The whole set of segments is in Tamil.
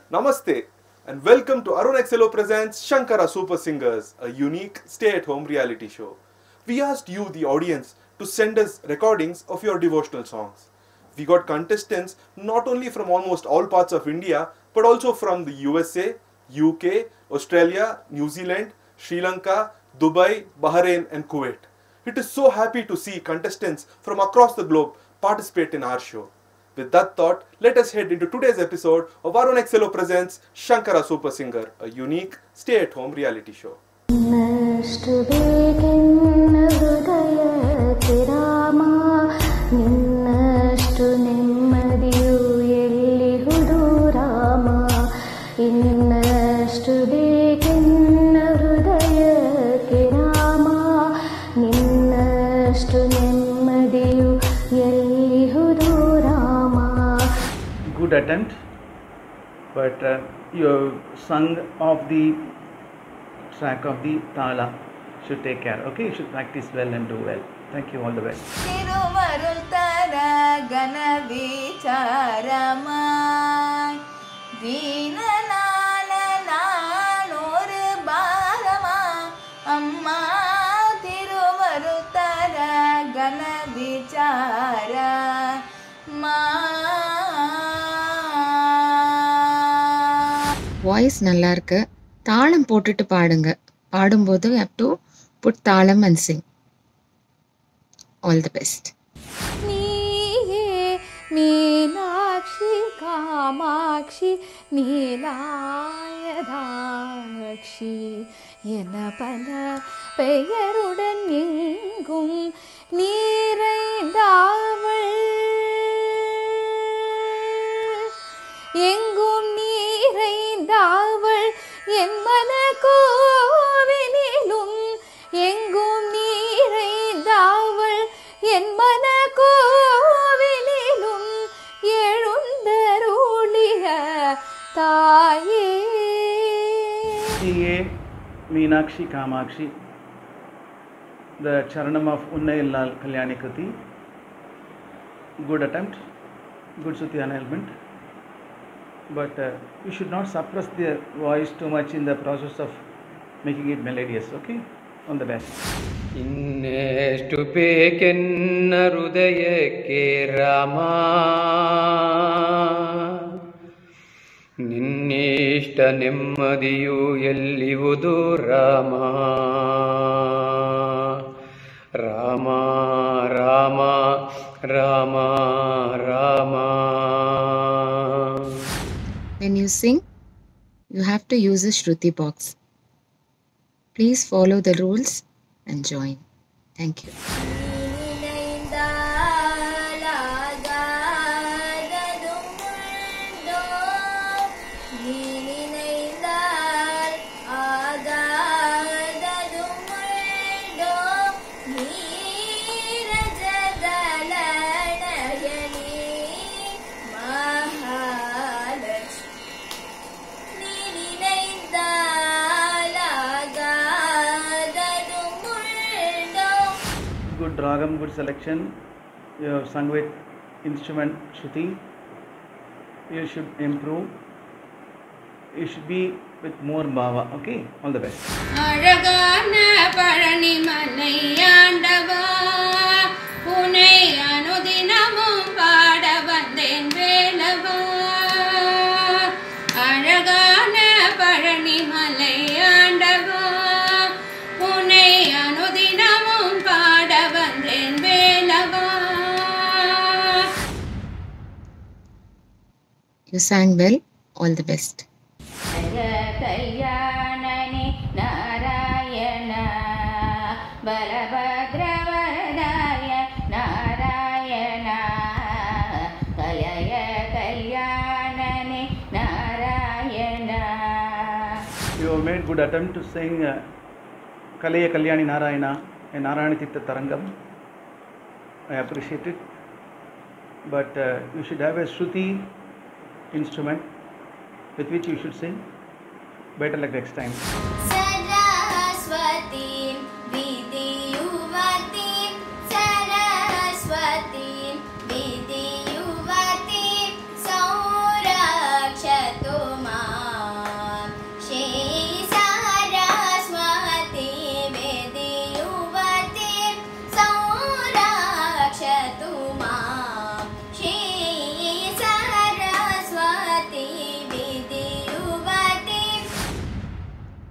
Namaste and welcome to Arun XLO presents Shankara Super Singers, a unique stay-at-home reality show. We asked you, the audience, to send us recordings of your devotional songs. We got contestants not only from almost all parts of India, but also from the USA, UK, Australia, New Zealand, Sri Lanka, Dubai, Bahrain and Kuwait. It is so happy to see contestants from across the globe participate in our show. With that thought, let us head into today's episode of Arun XLO presents Shankara Super Singer, a unique stay-at-home reality show. Good attempt, but you have sung off the track of the tala. Should take care. Okay, you should practice well and do well. Thank you. All the best. Voice நல்லா இருக்கு. தாளம் போட்டுட்டு பாடுங்க. பாடும்போது you have to put தாளம் and sing. All the best. நீயே மீனாட்சி காமாட்சி நீலாயதாட்சி என பல பெயருடன் எங்கும் நீரைந்தாவள் எங்கும் நீரைந்தாவள் என் மன கோவினிலும் எங்கும் நீரைந்தாவள் என் மன கோவினிலும் எழுந்தருளிய தாயே. Ye Meenakshi Kamakshi, the Charanam of Unnayillal Kalyani Kriti. Good attempt, good Suti enhancement. But you should not suppress the voice too much in the process of making it melodious. Okay, all the best. ಇನ್ನೆಷ್ಟು ಬೇಕೆನ್ನ ಹೃದಯಕ್ಕೆ Rama ನಿನ್ನಿಷ್ಟ ನೆಮ್ಮದಿಯು ಎಲ್ಲಿವುದು Rama Rama Rama Rama Rama. When you sing, you have to use a Shruti box. Please follow the rules and join. Thank you. Good ragam, good selection. You have sung with instrument Shruti. You should improve. You should be with more bhava. Okay, all the best. அழகான பழனி மலை ஆண்டவா உன்னை அனுதினமும் பாட வந்தேன் வேலவா. அழகான பழனி மலை ஆண்டவா உன்னை அனுதினமும் பாட வந்தேன் வேலவா. You sang well. All the best. கல்யாணனே Narayana பலபத்ரவரதாய Narayana கலய கல்யாணனே Narayana. You have made good attempt to sing Kalaya Kalyani Narayana and Narayana Tirtha Tarangam. I appreciate it. But you should have a Shruti instrument with which you should sing. Better luck next time. Saraswatim Vidiyuvatim Saraswatim Vidiyuvatim Saurashatu Ma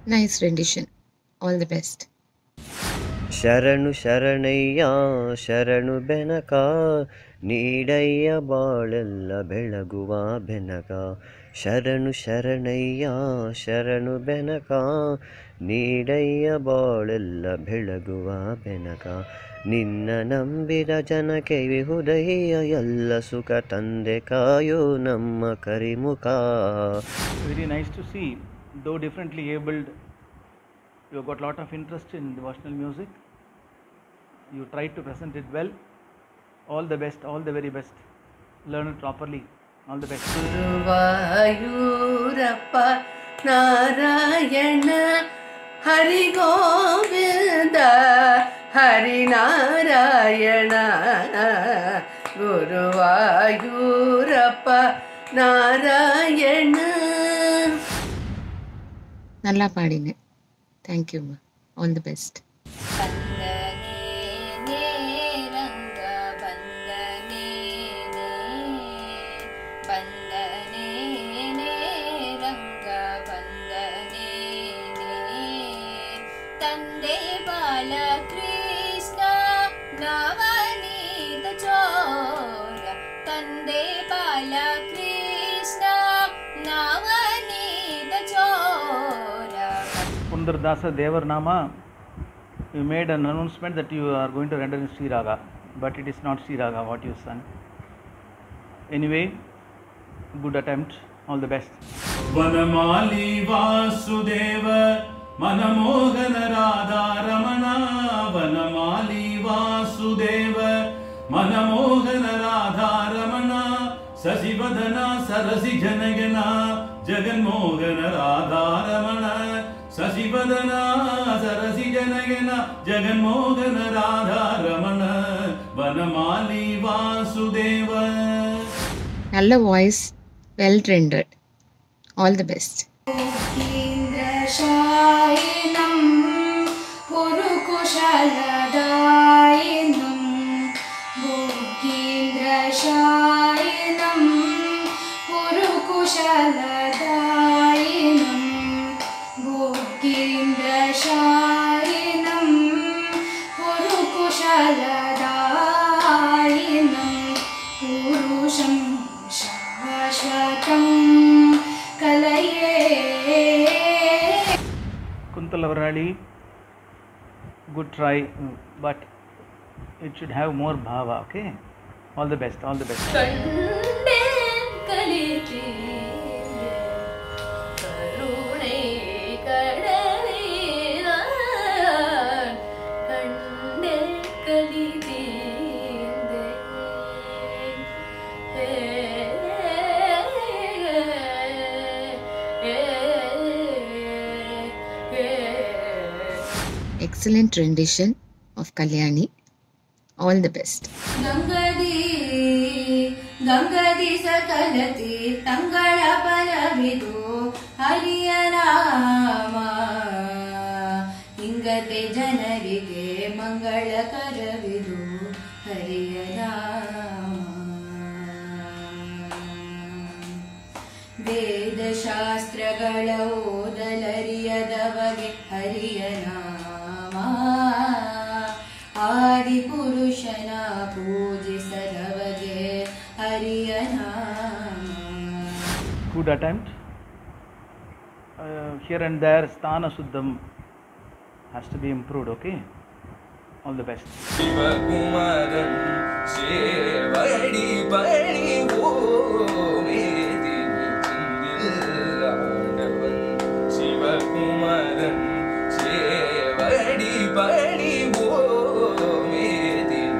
Nice rendition. All the best. ಶರಣು ಶರಣಯ್ಯ ಶರಣು ಬೆನಕ ನೀಡಯ್ಯ ಬಾಳೆಲ್ಲ ಬೆಳಗುವ ಬೆನಕ ಶರಣು ಶರಣಯ್ಯ ಶರಣು ಬೆನಕ ನೀಡಯ್ಯ ಬಾಳೆಲ್ಲ ಬೆಳಗುವ ಬೆನಕ ನಿನ್ನ ನಂಬಿದ ಜನಕ್ಕೆ ವಿಹುದಯ್ಯ ಎಲ್ಲ ಸುಖ ತಂದೆ ಕಾಯೋ ನಮ್ಮ ಕರಿಮುಖ. Very nice to see, though differently abled, you got a lot of interest in devotional music. You tried to present it well. All the best, all the very best. Learn it properly. All the best. Guruvayurappa Narayana ಹರಿ ಗೋವಿಂದ ಹರಿನಾರಾಯಣ ಗುರುವಾಯೂರಪ್ಪ ನಾರಾಯಣ. நல்லா பாடின. Thank you ma. All the best. ತಂದೆ ಬಾಲಕೃಷ್ಣ ನವನೀತ ಚೋರ ತಂದೆ ಬಾಲಕೃಷ್ಣ ನವನೀತ ಚೋರ. Pundardasa Devarnama, you made an announcement that you are going to render in Sri Raga, but it is not Sri Raga what you sung. Anyway, good attempt. All the best. ವನಮಾಲಿ Vasudeva Manmohan Radharamana Vanamali Vasudeva Manmohan Radharamana ಸಸಿವದನ ಸರಸಿ ಜನಗನ Jaganmohan Radharamana ಸಸಿವದನ ಸರಸಿ ಜನಗನ Jaganmohan Radharamana Vanamali Vasudeva. நல்ல voice, well rendered. All the best. ீந்திரசாயினம் புருகுஷலதாயினம் புகீந்திரசாயினம் புருகுஷலதாயினம் புகீந்திரசாயினம் புருகுஷலதாயினம் புருஷம் சாஸ்வதம் கலையே. Kuntalavarali, good try, but it should have more bhava, okay? All the best, all the best. கண்டே கலிதீரே கருணை கடலினான் கண்டே கலிதீரே Excellent rendition of Kalyani. All the best. ಗಂಗದಿ ಸಕಲ ತೀರ್ಥಂಗಳ ಫಲವಿದು ಹರಿಯ ನಾಮ ಇಂಗತೆ ಜನರಿಗೆ ಮಂಗಳಕರವಿದು ಹರಿಯ ನಾಮ. ವೇದಶಾಸ್ತ್ರಗಳ ಓದಲರಿಯದವಗೆ ಹರಿಯ ನಾಮ ಆದಿಪುರುಷನ ಪೂಜಿಸದವಗೆ ಹರಿಯ ನಾಮ. Good attempt. Here and there, Sthana Suddham has to be improved, okay? All the best. ಶಿವಕುಮಾರನ್ ಸೇವಡಿ ಬಳಿ ಓಮೇದಿ ಚಿಂದಿಲ್ಲಾಡವನ್ ಶಿವಕುಮಾರನ್ ಸೇವಡಿ ಬಳಿ ಓಮೇದಿ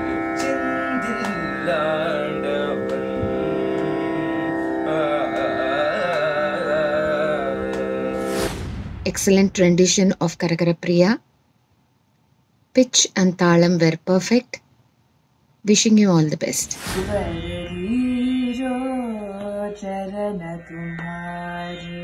ಚಿಂದಿಲ್ಲಾಡವನ್. Excellent rendition of Karakara Priya. Pitch and Thalam were perfect. Wishing you all the best. गुरुवरदीजो चरण तुम्हारे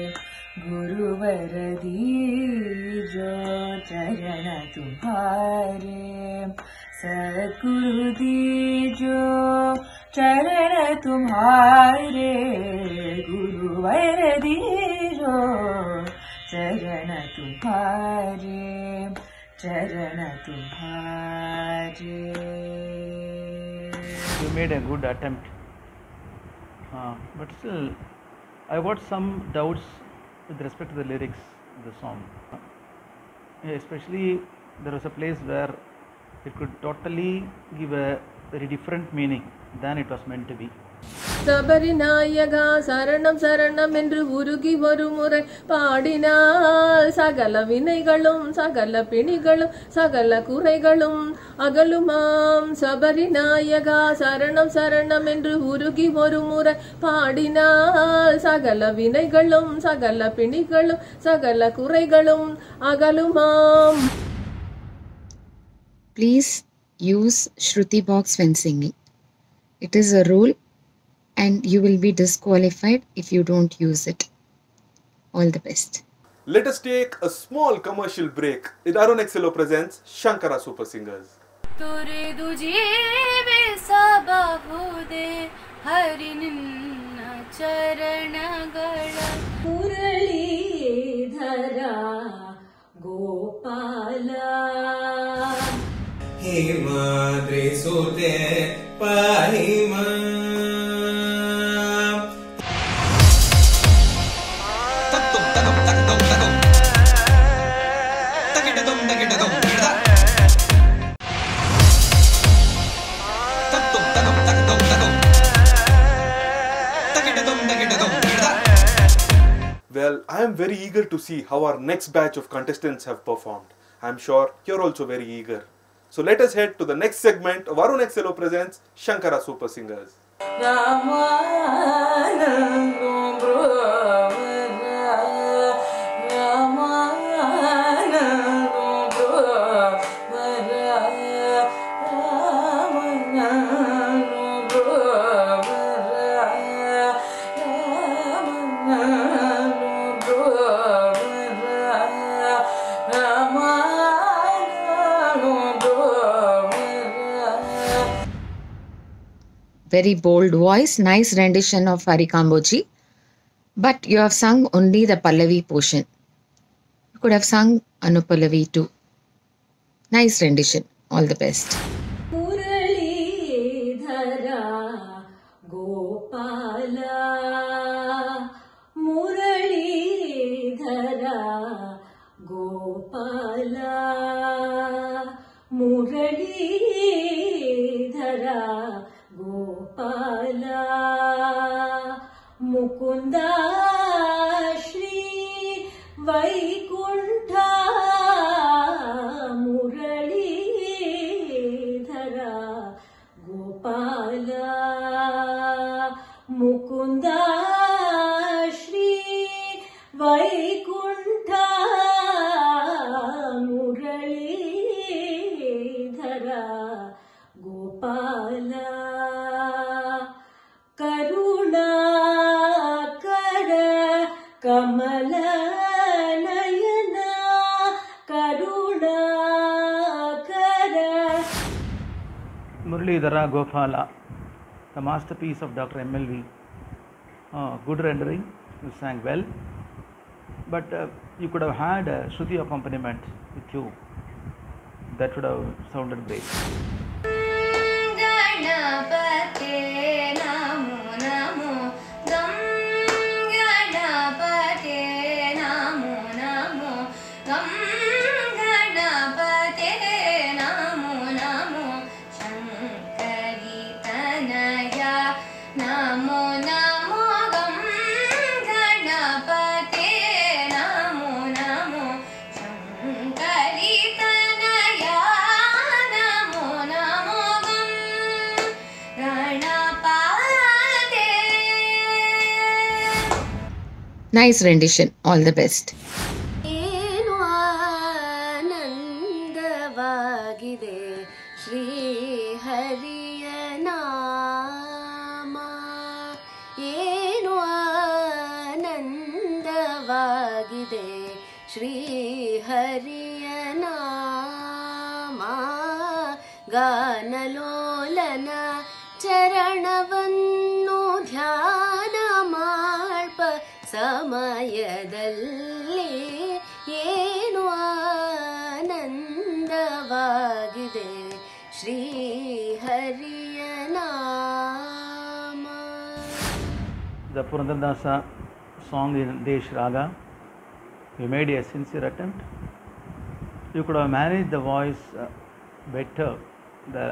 गुरुवरदीजो चरण तुम्हारे सद्गुरु दीजो चरण तुम्हारे गुरुवरदीजो चरण तुम्हारे, चरण तुम्हारे. You made a good attempt, but still I got some doubts with respect to the lyrics of the song. Especially there was a place where it could totally give a very different meaning than it was meant to be. சபரிநாயகா சரணம் சரணம் என்று உருகி ஒரு முறை பாடினால் சகல வினைகளும் சகல பிணிகளும் சகல குறைகளும் அகலுமாம். சபரிநாயகா சரணம் சரணம் என்று உருகி ஒரு முறை பாடினால் சகல வினைகளும் சகல பிணிகளும் சகல குறைகளும் அகலுமாம். Please use Shruti box when singing. It is a rule and you will be disqualified if you don't use it. All the best. Let us take a small commercial break. It Arun Excello presents Shankara Super Singers. ತೊರೆದು ಜೀವಿಸಬಹುದೇ ಹರಿ ನಿನ್ನ ಚರಣಗಳ Muralidhar Gopala Himadri Suthe ಪಾಹಿಮ Well, I am very eager to see how our next batch of contestants have performed. I am sure you're also very eager. So let us head to the next segment of Arun Excello presents Shankara Super Singers. Very bold voice, nice rendition of Hari Kamboji. But you have sung only the Pallavi portion. You could have sung Anupallavi too. Nice rendition. All the best. Muralidhar Gopala Muralidhar Gopala Muralidhar Gopala Mukunda Shri Vaikuntha Muralidhar Gopala Mukunda Shri Vaikuntha Muralidhar Gopala Karunakara Kamala Nayana Karunakara. Muralidhara Gopala, the masterpiece of Dr. MLV. Good rendering, you sang well, but you could have had a Shruti accompaniment with you. That would have sounded great. ಗಣಪತೆ ನಮೋ ನಮೋ ಗಂ ಗಣಪತೆ ನಮೋ ನಮೋ ಗಂ ಗಣಪತೆ ನಮೋ ನಮೋ ಶಂಕರಿ ತನಯ ನಮೋ ನಮೋ ಗಂ ಗಣಪತೆ ನಮೋ ನಮೋ ಶಂಕರಿ ತನಯ ನಮೋ ನಮೋ ಗಂ ಗಣಪತೆ. Nice rendition. All the best. ಏನು ಆನಂದವಾಗಿದೆ ಶ್ರೀ ಹರಿಯ ನಾಮ, ಏನು ಆನಂದವಾಗಿದೆ ಶ್ರೀ ಹರಿಯ ನಾಮ. ಗಾನಲೋಲನ ಚರಣವನ್ನು ಧ್ಯಾನ ಮಾಡ್ಪ ಸಮಯದಲ್ಲಿ श्रीहरिय नाम. The Purandaradasa song in Desh Raga, you made a sincere attempt. You could have managed the voice better, the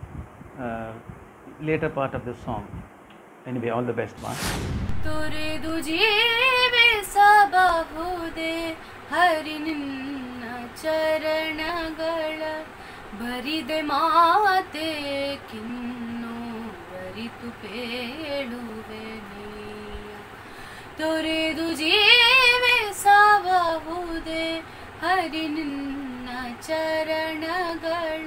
later part of the song. Anyway, all the best, man. तोरे दुजीवे सबहुदे हरि निन्न चरणಗಳ ಬರಿದೆ ಮಾತೆ ಕಿನ್ನು ಬರಿತು ಪೇಳುವೆ ನೀಯ. ತೊರೆದು ಜೀವೆ ಸಬಹುದೆ ಹರಿ ನಿನ್ನ ಚರಣಗಳ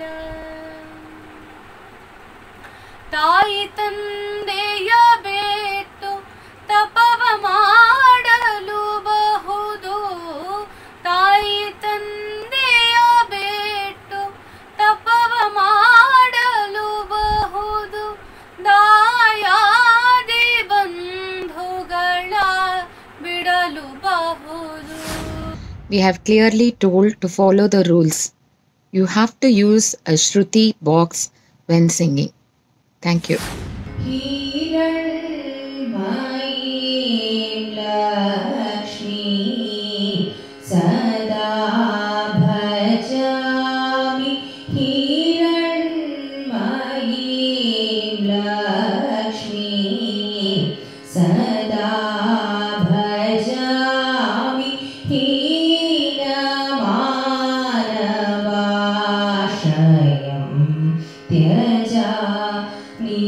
ತಾಯಿ ತಂದೆಯ ಬಿಟ್ಟು ತಪವ ಮಾಡಲು ಬಹುದು. ತಾಯಿ ತಂದೆಯ ಬಿಟ್ಟು ತಪವ ಮಾಡಲು ಬಹುದು. ದಾಯಾದಿ ಬಂಧುಗಳ ಬಿಡಲು ಬಹುದು. We have clearly told to follow the rules. You have to use a Shruti box when singing. Thank you. सदा भजामि हिरण्मयीं लक्ष्मीं. सदा भजामि हीनमानवाश्रयं त्यजामि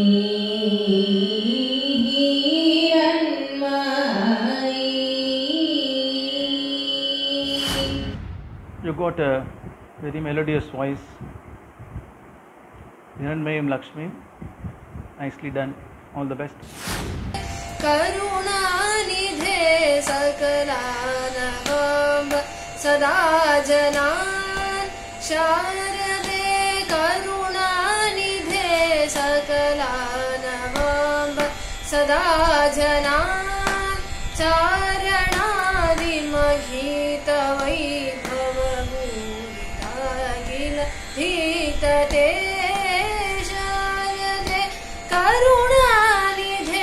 You got a very melodious voice. Hiranmayam Lakshmi, nicely done. All the best. करुणानिधे सकलानवाम्ब सदा जनान्. शारदे करुणानिधे सकलानवाम्ब सदा जनान्. चारणादिमहीतवैभवभूरिताखिल धीतते शारदे करुणानिधे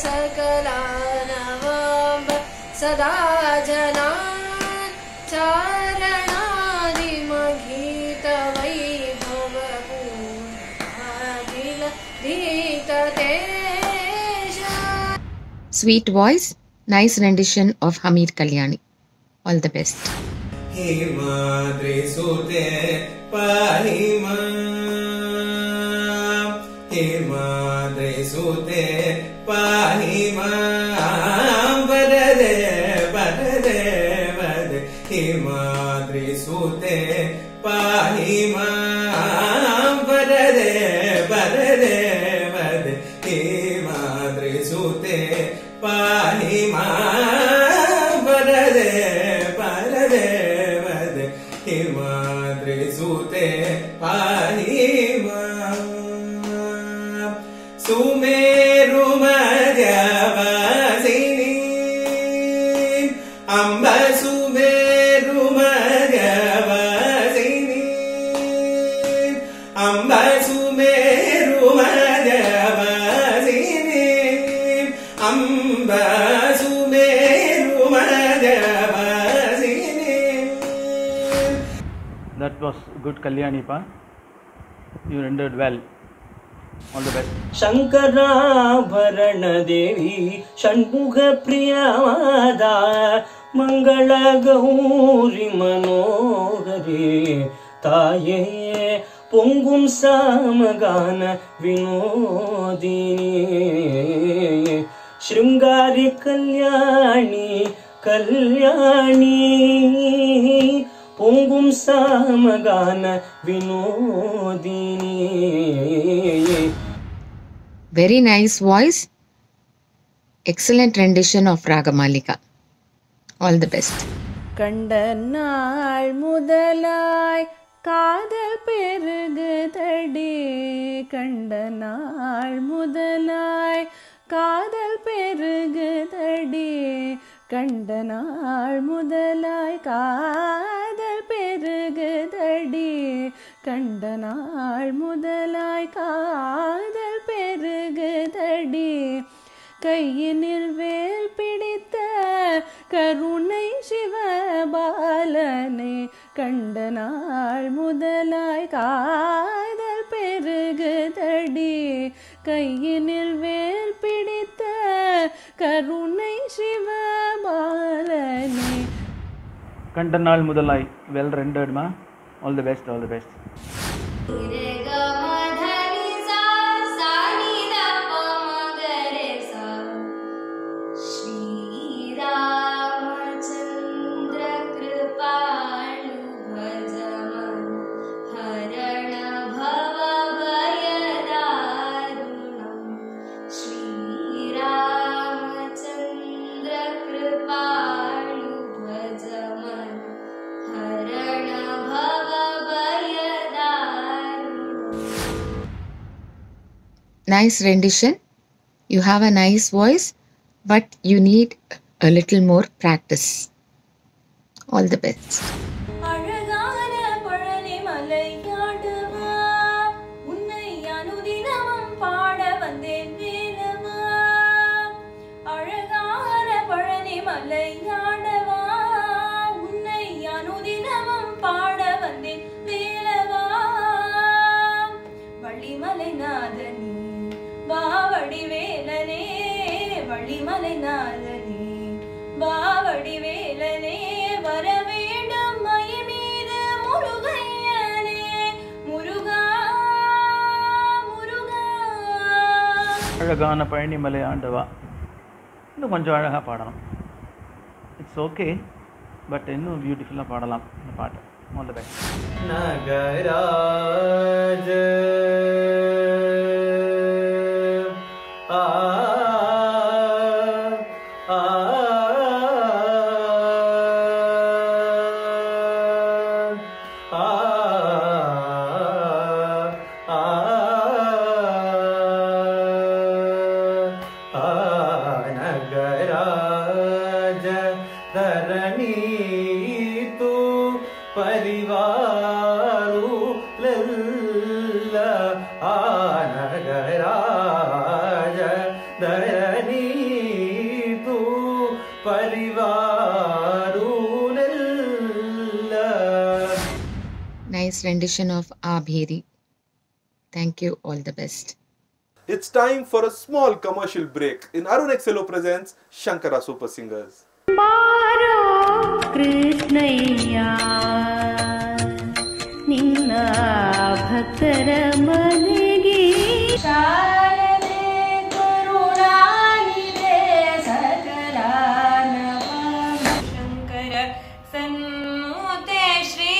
सकलानवाम्ब सदा जनान्. चारणादिमहीतवैभवभूरिताखिल धीतते. Sweet voice, nice rendition of Hamir Kalyani. All the best. Himadri सुते पाहि मां. हिमाद्रि सुते पाहि मां. वरदे वरदे वरदे हिमाद्रि सुते पाहि मां. वरदे वरदे वरदे हिमाद्रि सुते पाहि मां. वरदे वरदे वरदे हिमाद्रि सुते पाहि मां. सुमेरु मध्यवासिनी अम्ब सुमेरु मध्यवासिनी. अम्ब सुमेरु मध्यवासिनी. अम्ब Sumeru मध्यवासिनी. That was good Kalyani pa. You rendered well. All the best. Shankarabharana ದೇವಿ ಷಣ್ಮುಖ ಪ್ರಿಯವಾದ ಮಂಗಳ ಗೌರಿ ಮನೋಹರಿ ತಾಯೇ ಪೊಂಗುಂ ಸಾಮಗಾನ ವಿನೋದಿನಿ ಶೃಂಗಾರಿ ಕಲ್ಯಾಣಿ ಕಲ್ಯಾಣಿ ಪೊಂಗುಂ ಸಾಮಗಾನ Vinodini. Very nice voice. Excellent rendition of Ragamalika. All the best. கண்ட நாள் முதலாய் காதல் பெருகுதடி. கண்ட நாள் முதலாய் காதல் பெருகுதடி. கண்ட நாள் முதலாய் காதல் பெருகுதடி. கண்ட நாள் முதலாய் காதல் பெருகுதடி கையினில் வேல் பிடித்த கருணை சிவபாலனே கண்ட நாள் முதலாய் காதல் பெருகுதடி கையினில் வேல் பிடித்த கருணை சிவபாலனே. கண்ட நாள் முதலாய் வெல் ரெண்டர்ட்மா. All the best, all the best. Nice rendition. You have a nice voice, but you need a little more practice. All the best. அழகான பழனிமலை ஆண்டவா உன்னை அனுதினமும் பாட வந்தேன் வேலவா. அழகான பழனிமலை ஆண்டவா உன்னை அனுதினமும் பாட வந்தேன் வேலவா. வள்ளிமலை நாதனே பாவடி வேலனே வள்ளிமலை நாதனே பாவடி வேலனே வர வேண்டும் மயி மீது முருகையனே முருகா முருகா. அழகான பழனிமலை ஆண்டவா, இன்னும் கொஞ்சம் அழகாக பாடணும். இட்ஸ் ஓகே, பட் இன்னும் பியூட்டிஃபுல்லாக பாடலாம் இந்த பாட்டு. All the best. நகராஜ नगराज धरणी तू परिवारू लल्ल नगराज धरणी तू परिवारू Lallu. Nice rendition of Abheri. Thank you. All the best. It's time for a small commercial break in Arun Excello presents Shankara Super Singers. ಬಾರೋ ಕೃಷ್ಣಯ್ಯ ನಿನ್ನ ಭಕ್ತರ ಮನೆಗೆ ಶಾರದೆ ಕರುಣಾನಿದೆ ಸಕಲಾನವ ಶಂಕರ ಸನ್ಮೂತೆ ಶ್ರೀ